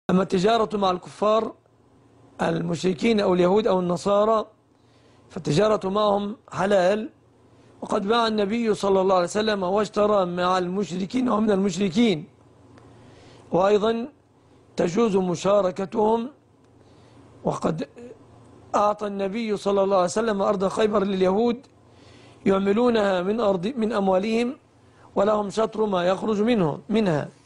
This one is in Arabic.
أما التجارة مع الكفار المشركين أو اليهود أو النصارى فالتجارة معهم حلال، وقد باع النبي صلى الله عليه وسلم واشترى مع المشركين ومن المشركين، وأيضا تجوز مشاركتهم. وقد أعطى النبي صلى الله عليه وسلم أرض خيبر لليهود يعملونها من أموالهم، ولهم شطر ما يخرج منها.